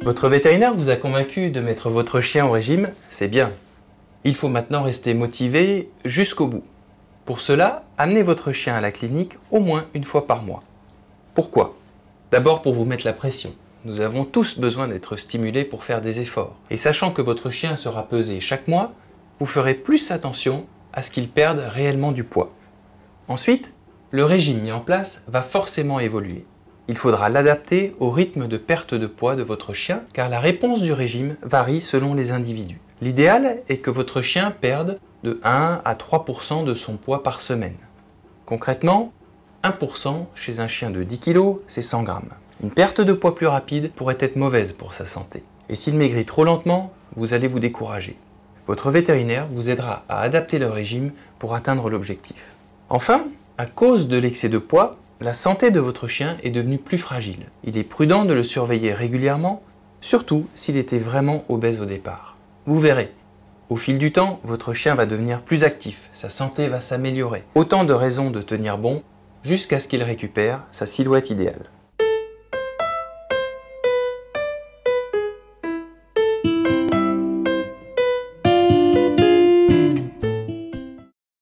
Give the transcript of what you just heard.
Votre vétérinaire vous a convaincu de mettre votre chien au régime, c'est bien. Il faut maintenant rester motivé jusqu'au bout. Pour cela, amenez votre chien à la clinique au moins une fois par mois. Pourquoi? D'abord pour vous mettre la pression. Nous avons tous besoin d'être stimulés pour faire des efforts. Et sachant que votre chien sera pesé chaque mois, vous ferez plus attention à ce qu'il perde réellement du poids. Ensuite, le régime mis en place va forcément évoluer. Il faudra l'adapter au rythme de perte de poids de votre chien car la réponse du régime varie selon les individus. L'idéal est que votre chien perde de 1 à 3% de son poids par semaine. Concrètement, 1% chez un chien de 10 kg, c'est 100 grammes. Une perte de poids plus rapide pourrait être mauvaise pour sa santé. Et s'il maigrit trop lentement, vous allez vous décourager. Votre vétérinaire vous aidera à adapter le régime pour atteindre l'objectif. Enfin, à cause de l'excès de poids, la santé de votre chien est devenue plus fragile. Il est prudent de le surveiller régulièrement, surtout s'il était vraiment obèse au départ. Vous verrez, au fil du temps, votre chien va devenir plus actif, sa santé va s'améliorer. Autant de raisons de tenir bon jusqu'à ce qu'il récupère sa silhouette idéale.